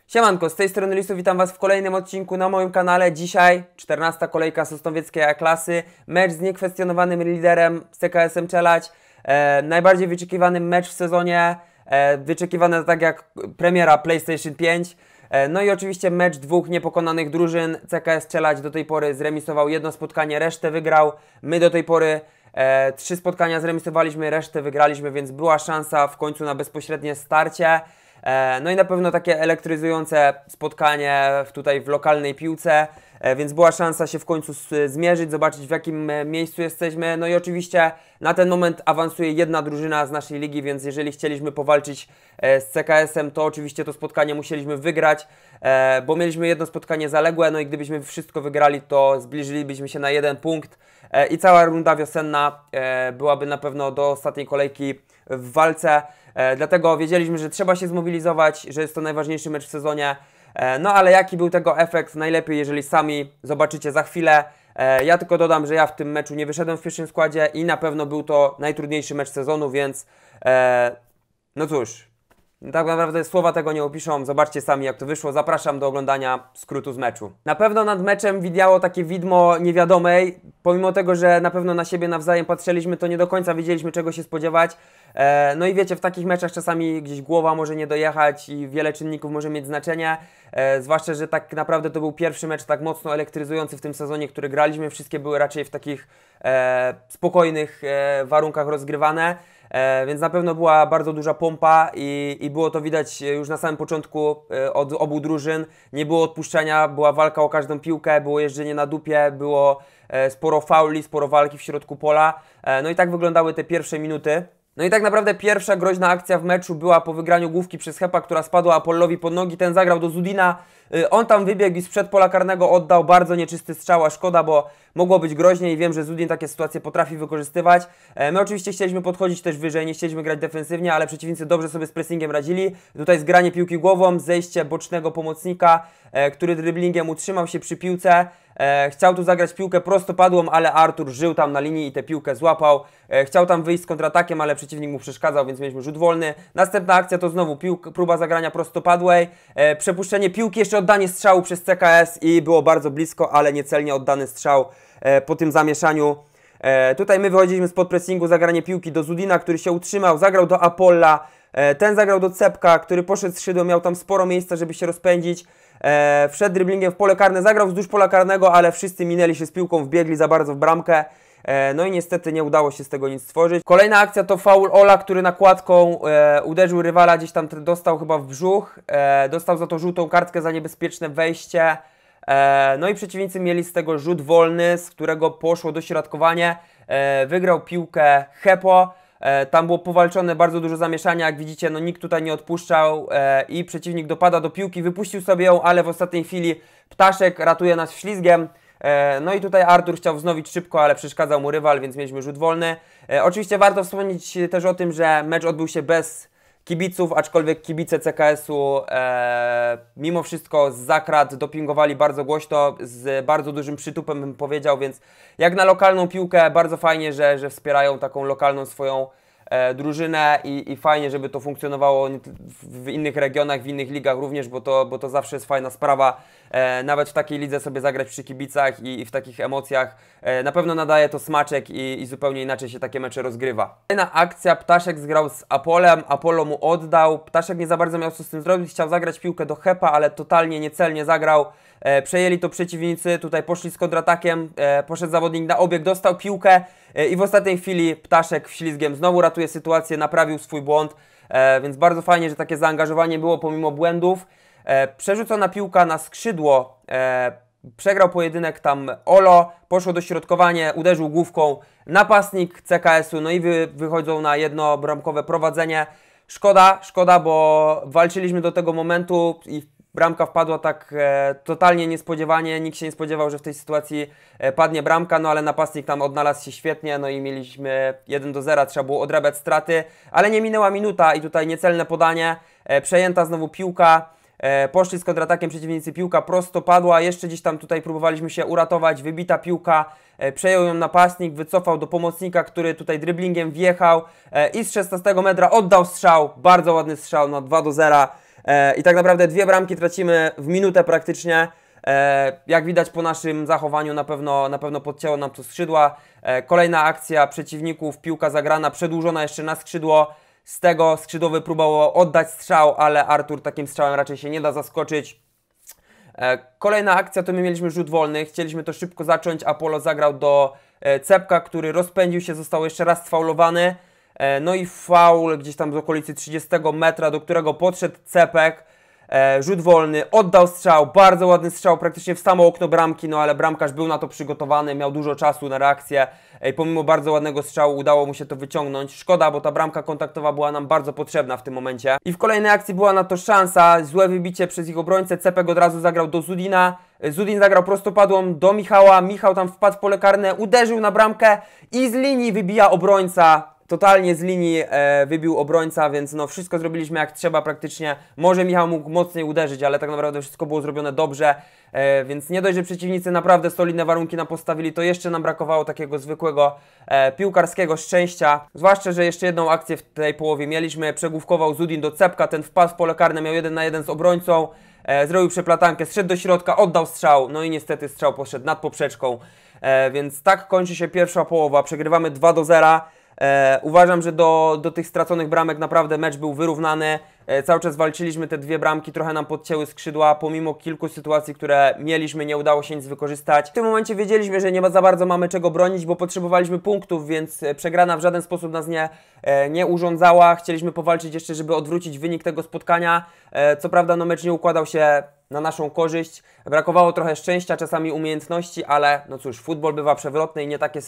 Siemanko, z tej strony Lisu, witam Was w kolejnym odcinku na moim kanale. Dzisiaj 14. kolejka Sosnowieckiej A-klasy. Mecz z niekwestionowanym liderem z CKS-em Czeladź. Najbardziej wyczekiwany mecz w sezonie. Wyczekiwany tak jak premiera PlayStation 5. No i oczywiście mecz dwóch niepokonanych drużyn. CKS Czeladź do tej pory zremisował jedno spotkanie, resztę wygrał. My do tej pory 3 spotkania zremisowaliśmy, resztę wygraliśmy, więc była szansa w końcu na bezpośrednie starcie. No i na pewno takie elektryzujące spotkanie tutaj w lokalnej piłce, więc była szansa się w końcu zmierzyć, zobaczyć w jakim miejscu jesteśmy. No i oczywiście na ten moment awansuje jedna drużyna z naszej ligi, więc jeżeli chcieliśmy powalczyć z CKS-em, to oczywiście to spotkanie musieliśmy wygrać, bo mieliśmy jedno spotkanie zaległe, no i gdybyśmy wszystko wygrali, to zbliżylibyśmy się na 1 punkt i cała runda wiosenna byłaby na pewno do ostatniej kolejki w walce. Dlatego wiedzieliśmy, że trzeba się zmobilizować, że jest to najważniejszy mecz w sezonie. No ale jaki był tego efekt? Najlepiej, jeżeli sami zobaczycie za chwilę. Ja tylko dodam, że ja w tym meczu nie wyszedłem w pierwszym składzie i na pewno był to najtrudniejszy mecz sezonu, więc no cóż, tak naprawdę słowa tego nie opiszą. Zobaczcie sami, jak to wyszło. Zapraszam do oglądania skrótu z meczu. Na pewno nad meczem widniało takie widmo niewiadomej. Pomimo tego, że na pewno na siebie nawzajem patrzyliśmy, to nie do końca wiedzieliśmy, czego się spodziewać. No i wiecie, w takich meczach czasami gdzieś głowa może nie dojechać i wiele czynników może mieć znaczenie. Zwłaszcza, że tak naprawdę to był pierwszy mecz tak mocno elektryzujący w tym sezonie, który graliśmy. Wszystkie były raczej w takich spokojnych warunkach rozgrywane. Więc na pewno była bardzo duża pompa i było to widać już na samym początku od obu drużyn. Nie było odpuszczania, była walka o każdą piłkę, było jeżdżenie na dupie, było sporo fauli, sporo walki w środku pola. No i tak wyglądały te pierwsze minuty. No i tak naprawdę pierwsza groźna akcja w meczu była po wygraniu główki przez Hepa, która spadła Apollowi pod nogi. Ten zagrał do Zudina. On tam wybiegł i sprzed pola karnego oddał bardzo nieczysty strzał, a szkoda, bo mogło być groźnie i wiem, że Zudin takie sytuacje potrafi wykorzystywać. My oczywiście chcieliśmy podchodzić też wyżej, nie chcieliśmy grać defensywnie, ale przeciwnicy dobrze sobie z pressingiem radzili. Tutaj zgranie piłki głową, zejście bocznego pomocnika, który driblingiem utrzymał się przy piłce. Chciał tu zagrać piłkę prostopadłą, ale Artur żył tam na linii i tę piłkę złapał. Chciał tam wyjść z kontratakiem, ale przeciwnik mu przeszkadzał, więc mieliśmy rzut wolny. Następna akcja to znowu próba zagrania prostopadłej. Przepuszczenie piłki, jeszcze oddanie strzału przez CKS i było bardzo blisko, ale niecelnie oddany strzał po tym zamieszaniu. Tutaj my wychodziliśmy spod pressingu, zagranie piłki do Zudina, który się utrzymał, zagrał do Apolla. Ten zagrał do Cepka, który poszedł z szydłem, miał tam sporo miejsca, żeby się rozpędzić. Wszedł driblingiem w pole karne, zagrał wzdłuż pola karnego, ale wszyscy minęli się z piłką, wbiegli za bardzo w bramkę. No i niestety nie udało się z tego nic stworzyć. Kolejna akcja to faul Ola, który nakładką uderzył rywala, gdzieś tam dostał chyba w brzuch. Dostał za to żółtą kartkę za niebezpieczne wejście. No i przeciwnicy mieli z tego rzut wolny, z którego poszło dośrodkowanie. Wygrał piłkę Hepo. Tam było powalczone, bardzo dużo zamieszania, jak widzicie, no nikt tutaj nie odpuszczał i przeciwnik dopada do piłki, wypuścił sobie ją, ale w ostatniej chwili Ptaszek ratuje nas ślizgiem. No i tutaj Artur chciał wznowić szybko, ale przeszkadzał mu rywal, więc mieliśmy rzut wolny. Oczywiście warto wspomnieć też o tym, że mecz odbył się bez kibiców, aczkolwiek kibice CKS-u mimo wszystko z zakrat dopingowali bardzo głośno, z bardzo dużym przytupem bym powiedział, więc jak na lokalną piłkę bardzo fajnie, że wspierają taką lokalną swoją drużynę i fajnie, żeby to funkcjonowało w innych regionach, w innych ligach również, bo to zawsze jest fajna sprawa. Nawet w takiej lidze sobie zagrać przy kibicach i w takich emocjach. Na pewno nadaje to smaczek i zupełnie inaczej się takie mecze rozgrywa. Kolejna akcja, Ptaszek zgrał z Apolem, Apollo mu oddał. Ptaszek nie za bardzo miał co z tym zrobić, chciał zagrać piłkę do Hepa, ale totalnie niecelnie zagrał. Przejęli to przeciwnicy, tutaj poszli z kontratakiem, poszedł zawodnik na obieg, dostał piłkę i w ostatniej chwili Ptaszek ślizgiem znowu ratuje sytuację, naprawił swój błąd, więc bardzo fajnie, że takie zaangażowanie było pomimo błędów. Przerzucona piłka na skrzydło, przegrał pojedynek tam Olo, poszło dośrodkowanie, uderzył główką napastnik CKS-u, no i wychodzą na jednobramkowe prowadzenie. Szkoda, bo walczyliśmy do tego momentu i bramka wpadła tak totalnie niespodziewanie, nikt się nie spodziewał, że w tej sytuacji padnie bramka, no ale napastnik tam odnalazł się świetnie, no i mieliśmy 1-0, trzeba było odrabiać straty, ale nie minęła minuta i tutaj niecelne podanie, przejęta znowu piłka, poszli z kontratakiem przeciwnicy, piłka prosto padła, jeszcze gdzieś tam tutaj próbowaliśmy się uratować, wybita piłka, przejął ją napastnik, wycofał do pomocnika, który tutaj driblingiem wjechał i z 16 metra oddał strzał, bardzo ładny strzał na 2-0. I tak naprawdę 2 bramki tracimy w minutę praktycznie. Jak widać po naszym zachowaniu na pewno podcięło nam to skrzydła. Kolejna akcja przeciwników, piłka zagrana, przedłużona jeszcze na skrzydło. Z tego skrzydłowy próbował oddać strzał, ale Artur takim strzałem raczej się nie da zaskoczyć. Kolejna akcja to my mieliśmy rzut wolny, chcieliśmy to szybko zacząć, Apollo zagrał do Cepka, który rozpędził się, został jeszcze raz sfaulowany. No i faul gdzieś tam z okolicy 30 metra, do którego podszedł Cepek. Rzut wolny, oddał strzał, bardzo ładny strzał, praktycznie w samo okno bramki, no ale bramkarz był na to przygotowany, miał dużo czasu na reakcję i pomimo bardzo ładnego strzału udało mu się to wyciągnąć. Szkoda, bo ta bramka kontaktowa była nam bardzo potrzebna w tym momencie. I w kolejnej akcji była na to szansa, złe wybicie przez ich obrońcę, Cepek od razu zagrał do Zudina. Zudin zagrał prostopadłą do Michała, Michał tam wpadł w pole karne, uderzył na bramkę i z linii wybija obrońca. Totalnie z linii wybił obrońca, więc no wszystko zrobiliśmy jak trzeba praktycznie. Może Michał mógł mocniej uderzyć, ale tak naprawdę wszystko było zrobione dobrze. Więc nie dość, że przeciwnicy naprawdę solidne warunki nam postawili, to jeszcze nam brakowało takiego zwykłego piłkarskiego szczęścia. Zwłaszcza, że jeszcze jedną akcję w tej połowie mieliśmy. Przegłówkował Zudin do Cepka, ten wpadł w pole karne, miał 1 na 1 z obrońcą. Zrobił przeplatankę, zszedł do środka, oddał strzał, no i niestety strzał poszedł nad poprzeczką. Więc tak kończy się pierwsza połowa, przegrywamy 2-0. Uważam, że do tych straconych bramek naprawdę mecz był wyrównany. Cały czas walczyliśmy, te 2 bramki trochę nam podcięły skrzydła, pomimo kilku sytuacji, które mieliśmy, nie udało się nic wykorzystać. W tym momencie wiedzieliśmy, że nie za bardzo mamy czego bronić, bo potrzebowaliśmy punktów, więc przegrana w żaden sposób nas nie urządzała. Chcieliśmy powalczyć jeszcze, żeby odwrócić wynik tego spotkania. Co prawda no mecz nie układał się na naszą korzyść. Brakowało trochę szczęścia, czasami umiejętności, ale no cóż, futbol bywa przewrotny i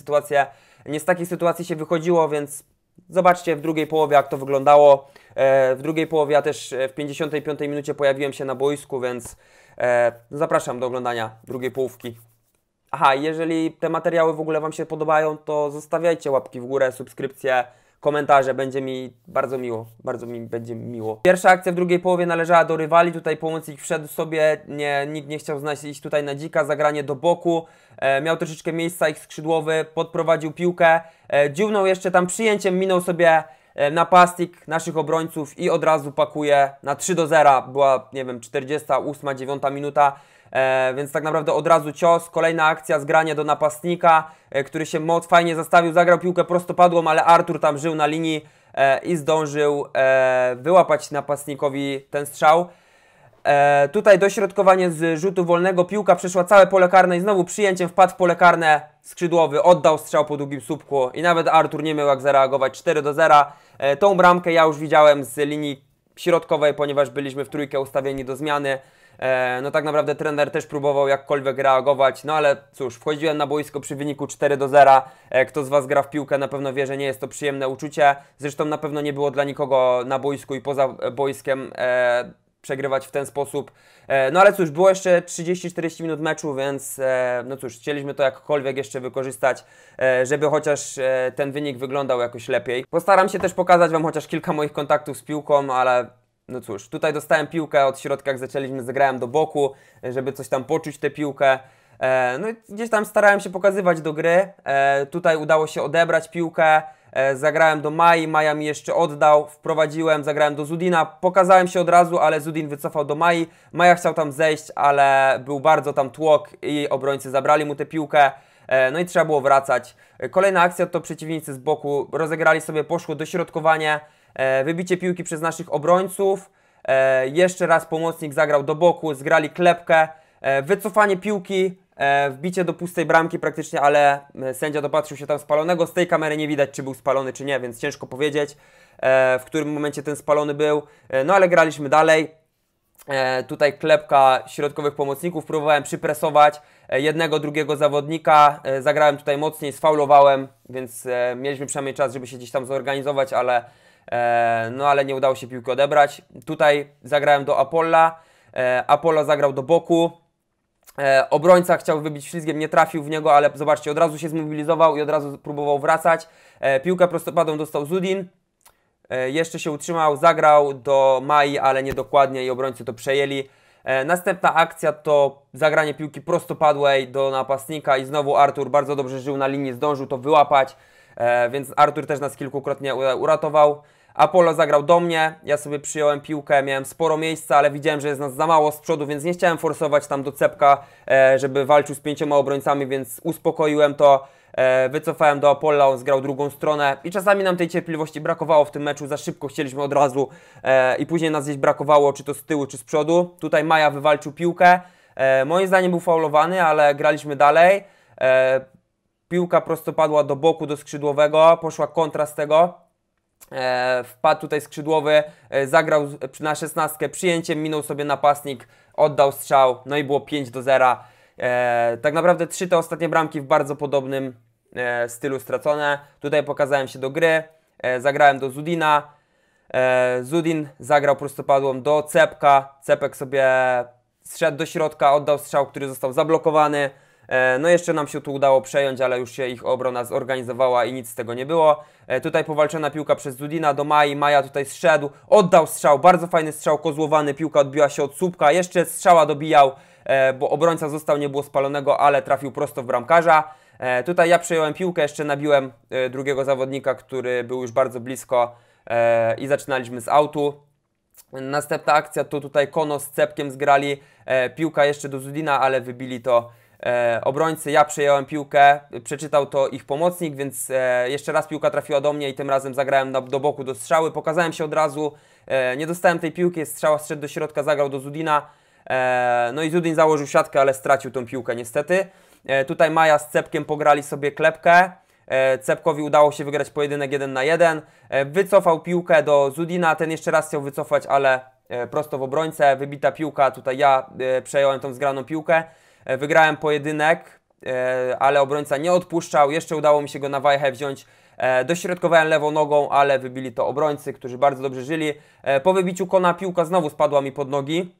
nie z takich sytuacji się wychodziło, więc zobaczcie w drugiej połowie jak to wyglądało. W drugiej połowie ja też w 55 minucie pojawiłem się na boisku, więc zapraszam do oglądania drugiej połówki. Aha, jeżeli te materiały w ogóle Wam się podobają, to zostawiajcie łapki w górę, subskrypcje, komentarze, będzie mi bardzo miło, bardzo mi będzie miło. Pierwsza akcja w drugiej połowie należała do rywali, tutaj pomocnik wszedł sobie, nikt nie chciał iść tutaj na dzika, zagranie do boku, miał troszeczkę miejsca ich skrzydłowy, podprowadził piłkę, dziubnął jeszcze tam przyjęciem, minął sobie napastnik naszych obrońców i od razu pakuje na 3-0, była nie wiem 48, 9 minuta. Więc tak naprawdę od razu cios, kolejna akcja, zgranie do napastnika, który się fajnie zastawił, zagrał piłkę prostopadłą, ale Artur tam żył na linii i zdążył wyłapać napastnikowi ten strzał. Tutaj dośrodkowanie z rzutu wolnego, piłka przeszła całe pole karne i znowu przyjęciem wpadł w pole karne skrzydłowy, oddał strzał po długim słupku i nawet Artur nie miał jak zareagować. 4-0. Tą bramkę ja już widziałem z linii środkowej, ponieważ byliśmy w trójkę ustawieni do zmiany. No tak naprawdę trener też próbował jakkolwiek reagować, no ale cóż, wchodziłem na boisko przy wyniku 4-0. Kto z Was gra w piłkę na pewno wie, że nie jest to przyjemne uczucie. Zresztą na pewno nie było dla nikogo na boisku i poza boiskiem przegrywać w ten sposób. No ale cóż, było jeszcze 30-40 minut meczu, więc no cóż, chcieliśmy to jakkolwiek jeszcze wykorzystać, żeby chociaż ten wynik wyglądał jakoś lepiej. Postaram się też pokazać Wam chociaż kilka moich kontaktów z piłką, ale no cóż, tutaj dostałem piłkę od środka, jak zaczęliśmy, zagrałem do boku, żeby coś tam poczuć tę piłkę. No i gdzieś tam starałem się pokazywać do gry. Tutaj udało się odebrać piłkę. Zagrałem do Mai, Maja mi jeszcze oddał, wprowadziłem, zagrałem do Zudina, pokazałem się od razu, ale Zudin wycofał do Mai. Maja chciał tam zejść, ale był bardzo tam tłok i obrońcy zabrali mu tę piłkę. No i trzeba było wracać. Kolejna akcja to przeciwnicy z boku rozegrali sobie, poszło dośrodkowanie, wybicie piłki przez naszych obrońców. Jeszcze raz pomocnik zagrał do boku, zgrali klepkę, wycofanie piłki, wbicie do pustej bramki praktycznie, ale sędzia dopatrzył się tam spalonego. Z tej kamery nie widać, czy był spalony, czy nie, więc ciężko powiedzieć, w którym momencie ten spalony był. No ale graliśmy dalej. Tutaj klepka środkowych pomocników, próbowałem przypresować jednego, drugiego zawodnika, zagrałem tutaj mocniej, sfaulowałem, więc mieliśmy przynajmniej czas, żeby się gdzieś tam zorganizować, ale nie udało się piłki odebrać. Tutaj zagrałem do Apolla, Apollo zagrał do boku. Obrońca chciał wybić ślizgiem, nie trafił w niego, ale zobaczcie, od razu się zmobilizował i od razu próbował wracać. Piłkę prostopadłą dostał Zudin. Jeszcze się utrzymał, zagrał do Mai, ale niedokładnie i obrońcy to przejęli. Następna akcja to zagranie piłki prostopadłej do napastnika i znowu Artur bardzo dobrze żył na linii, zdążył to wyłapać, więc Artur też nas kilkukrotnie uratował. Apollo zagrał do mnie, ja sobie przyjąłem piłkę, miałem sporo miejsca, ale widziałem, że jest nas za mało z przodu, więc nie chciałem forsować tam do Cepka, żeby walczył z 5 obrońcami, więc uspokoiłem to. Wycofałem do Apolla, on zgrał drugą stronę i czasami nam tej cierpliwości brakowało w tym meczu, za szybko chcieliśmy od razu i później nas gdzieś brakowało, czy to z tyłu, czy z przodu. Tutaj Maja wywalczył piłkę, moim zdaniem był faulowany, ale graliśmy dalej. Piłka prosto padła do boku, do skrzydłowego, poszła kontra z tego. Wpadł tutaj skrzydłowy, zagrał na 16, przyjęciem minął sobie napastnik, oddał strzał, no i było 5-0. Tak naprawdę 3 te ostatnie bramki w bardzo podobnym stylu stracone. Tutaj pokazałem się do gry, zagrałem do Zudina. Zudin zagrał prostopadłą do Cepka. Cepek sobie zszedł do środka, oddał strzał, który został zablokowany. No jeszcze nam się tu udało przejąć, ale już się ich obrona zorganizowała i nic z tego nie było. Tutaj powalczona piłka przez Zudina do Mai. Maja tutaj zszedł, oddał strzał, bardzo fajny strzał kozłowany. Piłka odbiła się od słupka, jeszcze strzała dobijał, bo obrońca został, nie było spalonego, ale trafił prosto w bramkarza. Tutaj ja przejąłem piłkę, jeszcze nabiłem drugiego zawodnika, który był już bardzo blisko i zaczynaliśmy z autu. Następna akcja to tutaj Kono z Cepkiem zgrali, piłka jeszcze do Zudina, ale wybili to obrońcy. Ja przejąłem piłkę, przeczytał to ich pomocnik, więc jeszcze raz piłka trafiła do mnie i tym razem zagrałem do boku do strzały. Pokazałem się od razu, nie dostałem tej piłki, strzała zszedł do środka, zagrał do Zudina. No i Zudin założył siatkę, ale stracił tą piłkę niestety. Tutaj Maja z Cepkiem pograli sobie klepkę. Cepkowi udało się wygrać pojedynek 1 na 1. Wycofał piłkę do Zudina, ten jeszcze raz chciał wycofać, ale prosto w obrońcę. Wybita piłka, tutaj ja przejąłem tą zgraną piłkę. Wygrałem pojedynek, ale obrońca nie odpuszczał. Jeszcze udało mi się go na wajchę wziąć. Dośrodkowałem lewą nogą, ale wybili to obrońcy, którzy bardzo dobrze żyli. Po wybiciu Kona piłka znowu spadła mi pod nogi.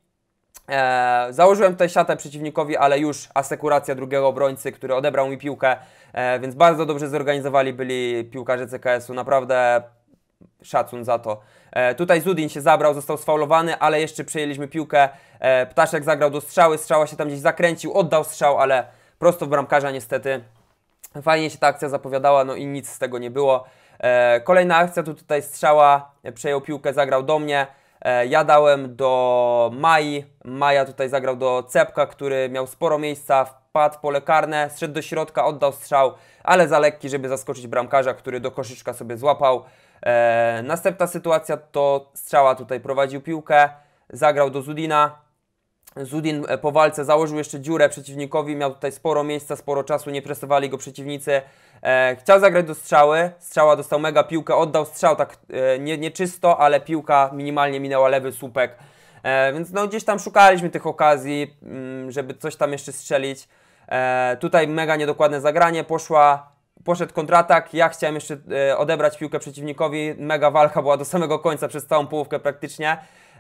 Założyłem tutaj siatę przeciwnikowi, ale już asekuracja drugiego obrońcy, który odebrał mi piłkę, więc bardzo dobrze zorganizowali byli piłkarze CKS-u, naprawdę szacun za to. Tutaj Zudin się zabrał, został sfaulowany, ale jeszcze przejęliśmy piłkę. Ptaszek zagrał do strzały, strzała się tam gdzieś zakręcił, oddał strzał, ale prosto w bramkarza niestety. Fajnie się ta akcja zapowiadała, no i nic z tego nie było. Kolejna akcja, tu tutaj strzała, przejął piłkę, zagrał do mnie. Ja dałem do Mai, Maja tutaj zagrał do Cepka, który miał sporo miejsca, wpadł w pole karne, zszedł do środka, oddał strzał, ale za lekki, żeby zaskoczyć bramkarza, który do koszyczka sobie złapał. Następna sytuacja to strzała, tutaj prowadził piłkę, zagrał do Zudina. Zudin po walce założył jeszcze dziurę przeciwnikowi, miał tutaj sporo miejsca, sporo czasu, nie presowali go przeciwnicy. Chciał zagrać do strzały, strzała dostał mega piłkę, oddał strzał tak nie czysto, ale piłka minimalnie minęła lewy słupek. Więc no gdzieś tam szukaliśmy tych okazji, żeby coś tam jeszcze strzelić. Tutaj mega niedokładne zagranie, poszedł kontratak, ja chciałem jeszcze odebrać piłkę przeciwnikowi, mega walka była do samego końca, przez całą połówkę praktycznie.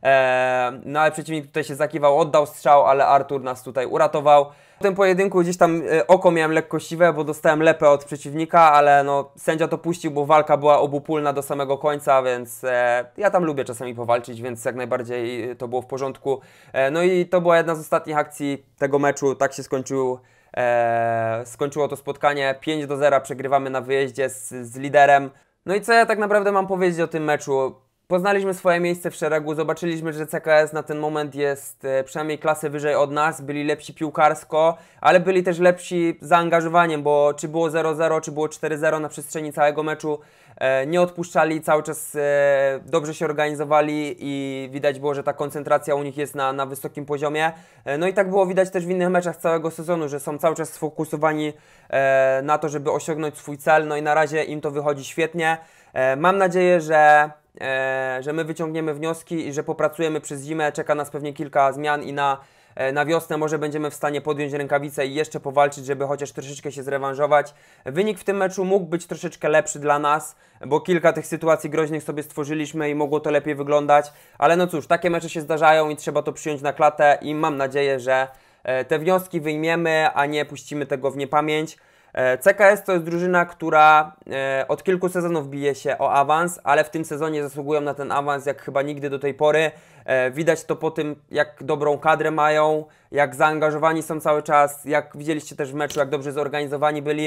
No ale przeciwnik tutaj się zakiwał, oddał strzał, ale Artur nas tutaj uratował. W tym pojedynku gdzieś tam oko miałem lekko siwe, bo dostałem lepę od przeciwnika, ale no sędzia to puścił, bo walka była obopólna do samego końca, więc ja tam lubię czasami powalczyć, więc jak najbardziej to było w porządku. No i to była jedna z ostatnich akcji tego meczu, tak się skończyło to spotkanie. 5-0 przegrywamy na wyjeździe z liderem. No i co ja tak naprawdę mam powiedzieć o tym meczu? Poznaliśmy swoje miejsce w szeregu, zobaczyliśmy, że CKS na ten moment jest przynajmniej klasę wyżej od nas, byli lepsi piłkarsko, ale byli też lepsi zaangażowaniem, bo czy było 0-0, czy było 4-0 na przestrzeni całego meczu, nie odpuszczali, cały czas dobrze się organizowali i widać było, że ta koncentracja u nich jest na wysokim poziomie. No i tak było widać też w innych meczach całego sezonu, że są cały czas sfokusowani na to, żeby osiągnąć swój cel, no i na razie im to wychodzi świetnie. Mam nadzieję, że my wyciągniemy wnioski i że popracujemy przez zimę. Czeka nas pewnie kilka zmian i na wiosnę może będziemy w stanie podjąć rękawice i jeszcze powalczyć, żeby chociaż troszeczkę się zrewanżować. Wynik w tym meczu mógł być troszeczkę lepszy dla nas, bo kilka tych sytuacji groźnych sobie stworzyliśmy i mogło to lepiej wyglądać. Ale no cóż, takie mecze się zdarzają i trzeba to przyjąć na klatę i mam nadzieję, że te wnioski wyjmiemy, a nie puścimy tego w niepamięć. CKS to jest drużyna, która od kilku sezonów bije się o awans, ale w tym sezonie zasługują na ten awans jak chyba nigdy do tej pory. Widać to po tym, jak dobrą kadrę mają, jak zaangażowani są cały czas, jak widzieliście też w meczu, jak dobrze zorganizowani byli.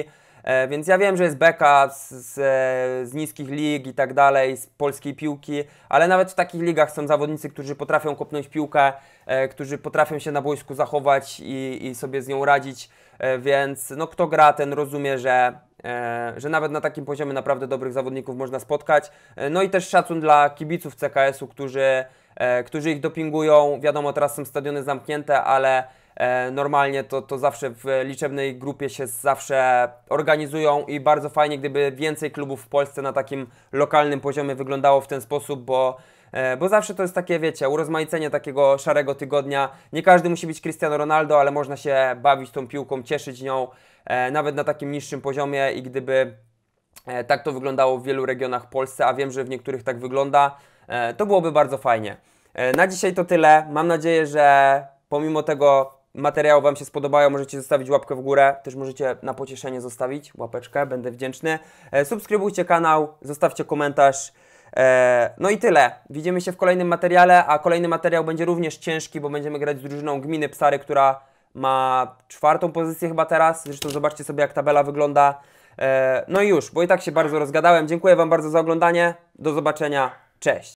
Więc ja wiem, że jest beka z niskich lig i tak dalej, z polskiej piłki, ale nawet w takich ligach są zawodnicy, którzy potrafią kopnąć piłkę, którzy potrafią się na boisku zachować i sobie z nią radzić, więc no, kto gra, ten rozumie, że nawet na takim poziomie naprawdę dobrych zawodników można spotkać. No i też szacun dla kibiców CKS-u, którzy ich dopingują. Wiadomo, teraz są stadiony zamknięte, ale normalnie to zawsze w liczebnej grupie się zawsze organizują i bardzo fajnie, gdyby więcej klubów w Polsce na takim lokalnym poziomie wyglądało w ten sposób, bo zawsze to jest takie, wiecie, urozmaicenie takiego szarego tygodnia. Nie każdy musi być Cristiano Ronaldo, ale można się bawić tą piłką, cieszyć nią, nawet na takim niższym poziomie i gdyby tak to wyglądało w wielu regionach w Polsce, a wiem, że w niektórych tak wygląda, to byłoby bardzo fajnie. Na dzisiaj to tyle. Mam nadzieję, że pomimo tego materiału Wam się spodobają. Możecie zostawić łapkę w górę. Też możecie na pocieszenie zostawić łapeczkę. Będę wdzięczny. Subskrybujcie kanał, zostawcie komentarz. No i tyle. Widzimy się w kolejnym materiale, a kolejny materiał będzie również ciężki, bo będziemy grać z drużyną Gminy Psary, która ma 4. pozycję chyba teraz. Zresztą zobaczcie sobie, jak tabela wygląda. No i już, bo i tak się bardzo rozgadałem. Dziękuję Wam bardzo za oglądanie. Do zobaczenia. Cześć.